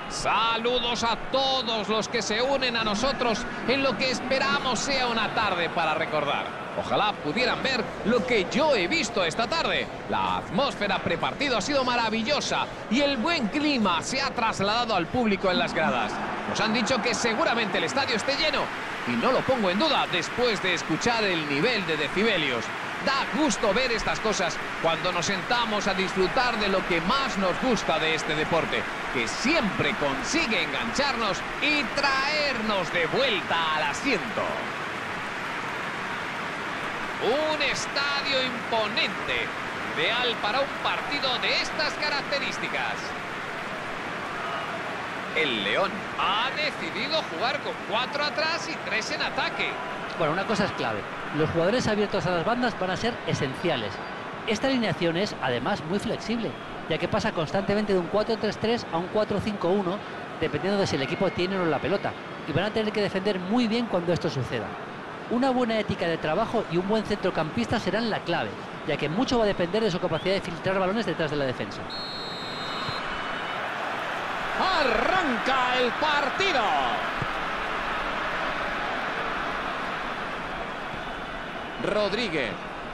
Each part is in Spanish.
Saludos a todos los que se unen a nosotros en lo que esperamos sea una tarde para recordar. Ojalá pudieran ver lo que yo he visto esta tarde. La atmósfera prepartido ha sido maravillosa y el buen clima se ha trasladado al público en las gradas. Nos han dicho que seguramente el estadio esté lleno y no lo pongo en duda después de escuchar el nivel de decibelios. Da gusto ver estas cosas cuando nos sentamos a disfrutar de lo que más nos gusta de este deporte, que siempre consigue engancharnos y traernos de vuelta al asiento. Un estadio imponente, ideal para un partido de estas características. El León ha decidido jugar con 4 atrás y 3 en ataque. Bueno, una cosa es clave. Los jugadores abiertos a las bandas van a ser esenciales. Esta alineación es, además, muy flexible, ya que pasa constantemente de un 4-3-3 a un 4-5-1, dependiendo de si el equipo tiene o no la pelota. Y van a tener que defender muy bien cuando esto suceda. Una buena ética de trabajo y un buen centrocampista serán la clave, ya que mucho va a depender de su capacidad de filtrar balones detrás de la defensa. ¡Arranca el partido! Rodríguez.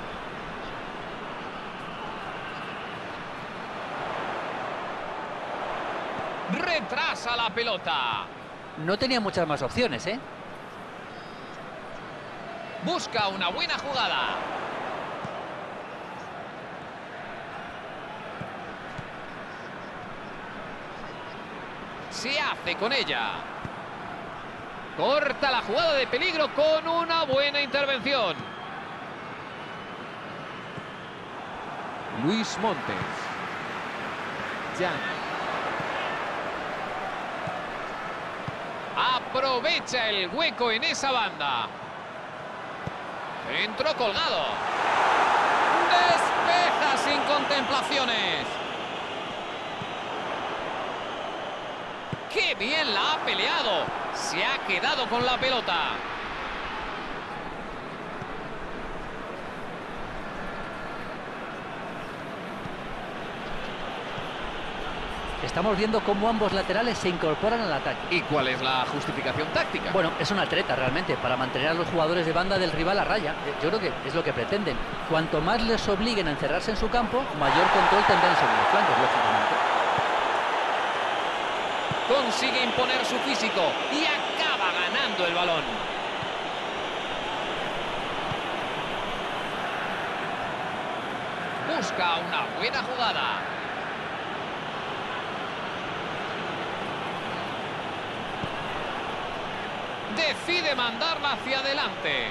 Retrasa la pelota. No tenía muchas más opciones, ¿eh? Busca una buena jugada. Se hace con ella. Corta la jugada de peligro con una buena intervención. Luis Montes. Jan. Aprovecha el hueco en esa banda. Centro colgado. Despeja sin contemplaciones. ¡Qué bien la ha peleado! Se ha quedado con la pelota. Estamos viendo cómo ambos laterales se incorporan al ataque. ¿Y cuál es la justificación táctica? Bueno, es una treta realmente, para mantener a los jugadores de banda del rival a raya. Yo creo que es lo que pretenden. Cuanto más les obliguen a encerrarse en su campo, mayor control tendrán sobre los flancos, lógicamente. Consigue imponer su físico y acaba ganando el balón. Busca una buena jugada. Decide mandarla hacia adelante.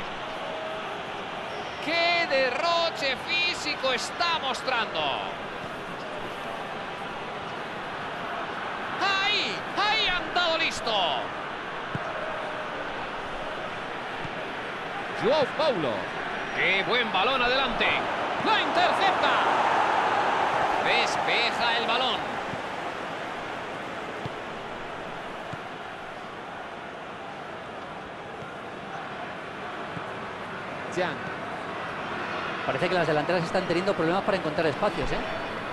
¡Qué derroche físico está mostrando! ¡Ahí han dado listo! João Paulo. ¡Qué buen balón adelante! ¡La intercepta! Despeja el balón. Jan. Parece que las delanteras están teniendo problemas para encontrar espacios, ¿eh?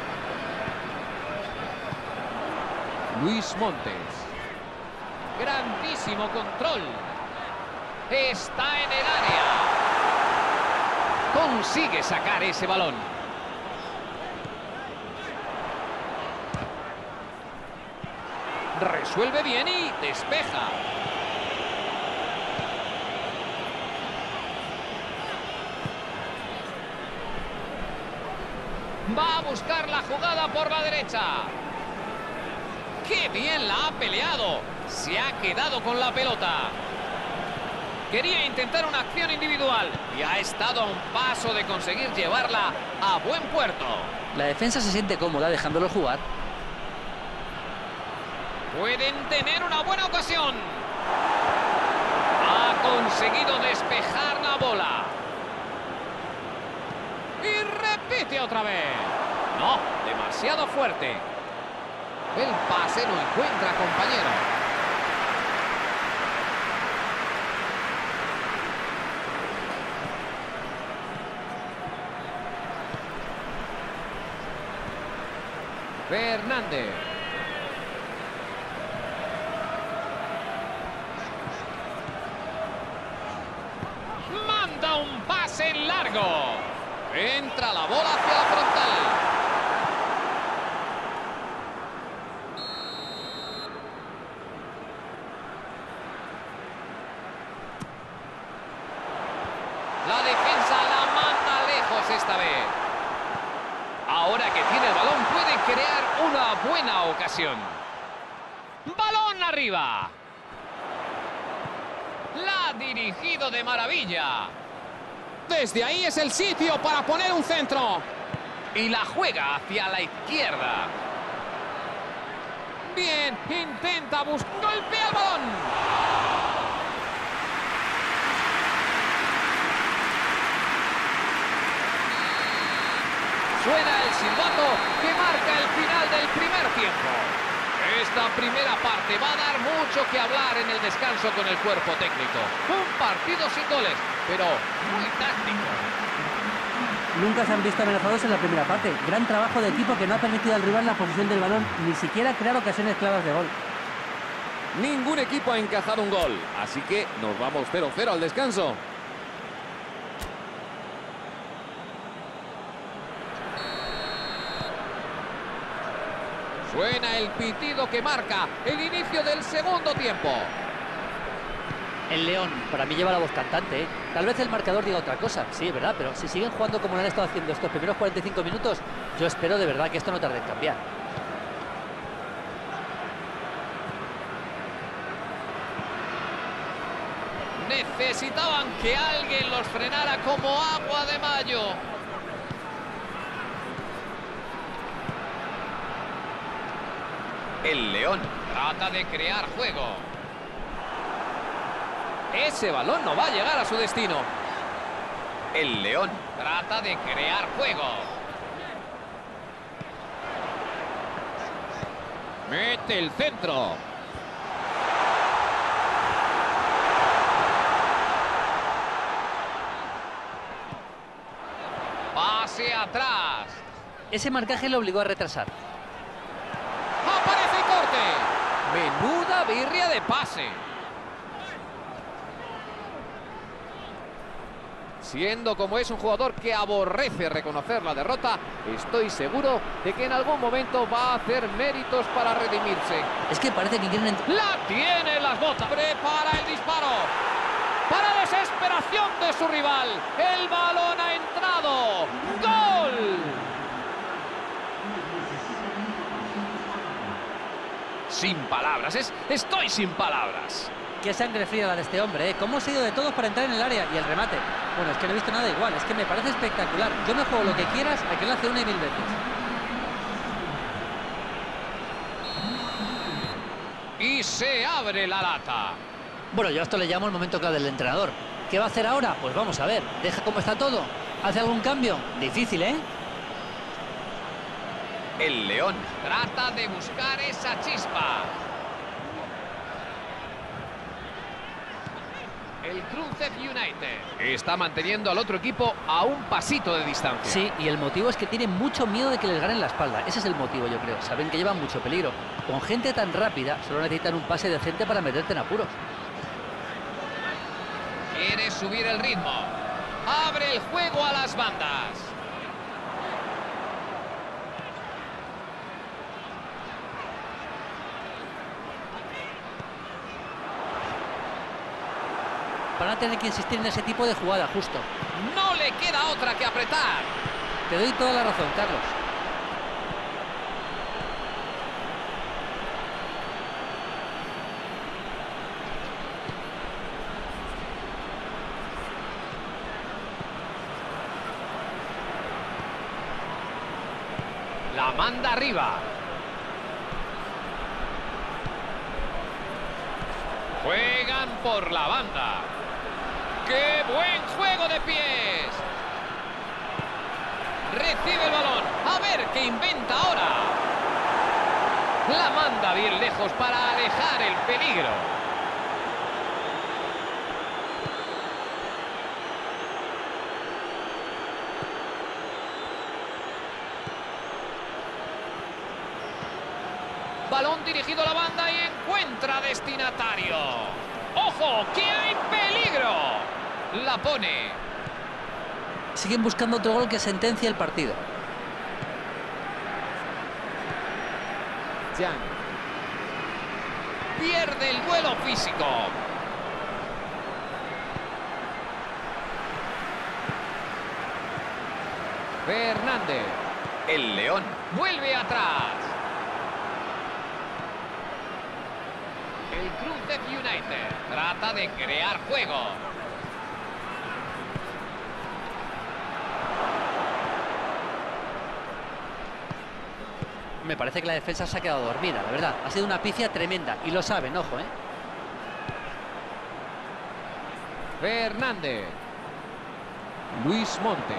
Luis Montes. Grandísimo control. Está en el área. Consigue sacar ese balón. Resuelve bien y despeja. Va a buscar la jugada por la derecha. ¡Qué bien la ha peleado! Se ha quedado con la pelota. Quería intentar una acción individual y ha estado a un paso de conseguir llevarla a buen puerto. La defensa se siente cómoda dejándolo jugar. Pueden tener una buena ocasión. Ha conseguido despejar la bola. Y repite otra vez. No, demasiado fuerte. El pase no encuentra compañero. Fernández. largo. Entra la bola hacia la frontal. La defensa la manda lejos esta vez. Ahora que tiene el balón puede crear una buena ocasión. ¡Balón arriba! La ha dirigido de maravilla. Desde ahí es el sitio para poner un centro. Y la juega hacia la izquierda. Bien, intenta buscar. ¡Golpea el balón! Suena el silbato que marca el final del primer tiempo. Esta primera parte va a dar mucho que hablar en el descanso con el cuerpo técnico. Un partido sin goles, pero muy táctico. Nunca se han visto amenazados en la primera parte. Gran trabajo de equipo que no ha permitido al rival la posesión del balón, ni siquiera crear ocasiones claras de gol. Ningún equipo ha encajado un gol, así que nos vamos 0-0 al descanso. Suena el pitido que marca el inicio del segundo tiempo. El León, para mí lleva la voz cantante, ¿eh? Tal vez el marcador diga otra cosa, sí, es verdad, pero si siguen jugando como lo han estado haciendo estos primeros 45 minutos, yo espero de verdad que esto no tarde en cambiar. Necesitaban que alguien los frenara como agua de mayo. El León trata de crear juego. Ese balón no va a llegar a su destino. El León trata de crear juego. Mete el centro. Pase atrás. Ese marcaje lo obligó a retrasar. ¡Aparece el corte! Menuda birria de pase. Siendo como es un jugador que aborrece reconocer la derrota, estoy seguro de que en algún momento va a hacer méritos para redimirse. Es que parece que quieren... ¡La tiene en las botas! ¡Prepara el disparo! ¡Para desesperación de su rival! ¡El balón ha entrado! ¡Gol! Sin palabras, estoy sin palabras. Qué sangre fría la de este hombre, ¿eh? Cómo se ha ido de todos para entrar en el área y el remate. Bueno, es que no he visto nada igual, es que me parece espectacular. Yo me juego lo que quieras a que lo hace una y mil veces. Y se abre la lata. Bueno, yo a esto le llamo el momento clave del entrenador. ¿Qué va a hacer ahora? Pues vamos a ver. ¿Deja cómo está todo? ¿Hace algún cambio? Difícil, ¿eh? El León trata de buscar esa chispa. El Cruzet United está manteniendo al otro equipo a un pasito de distancia. Sí, y el motivo es que tienen mucho miedo de que les ganen la espalda. Ese es el motivo, yo creo. Saben que llevan mucho peligro. Con gente tan rápida, solo necesitan un pase decente para meterte en apuros. Quiere subir el ritmo. Abre el juego a las bandas. Van a tener que insistir en ese tipo de jugada, justo. No le queda otra que apretar. Te doy toda la razón, Carlos. La manda arriba. Juegan por la banda. ¡Qué buen juego de pies! Recibe el balón. A ver qué inventa ahora. La manda bien lejos para alejar el peligro. Balón dirigido a la banda y encuentra destinatario. ¡Ojo! ¡Que hay peligro! La pone. Siguen buscando otro gol que sentencia el partido. Jan. Pierde el vuelo físico. Fernández. El León vuelve atrás. El Cruz United trata de crear juego. Me parece que la defensa se ha quedado dormida, la verdad. Ha sido una pifia tremenda y lo saben, ojo, ¿eh? Fernández. Luis Montes.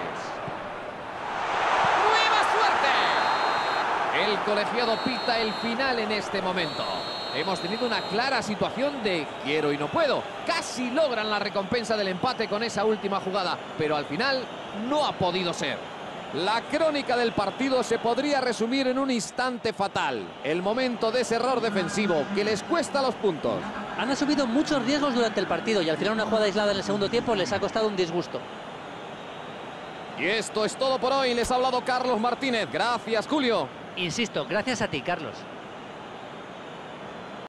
¡Nueva suerte! El colegiado pita el final en este momento. Hemos tenido una clara situación de quiero y no puedo. Casi logran la recompensa del empate con esa última jugada, pero al final no ha podido ser. La crónica del partido se podría resumir en un instante fatal. El momento de ese error defensivo que les cuesta los puntos. Han asumido muchos riesgos durante el partido y al final una jugada aislada en el segundo tiempo les ha costado un disgusto. Y esto es todo por hoy. Les ha hablado Carlos Martínez. Gracias, Julio. Insisto, gracias a ti, Carlos.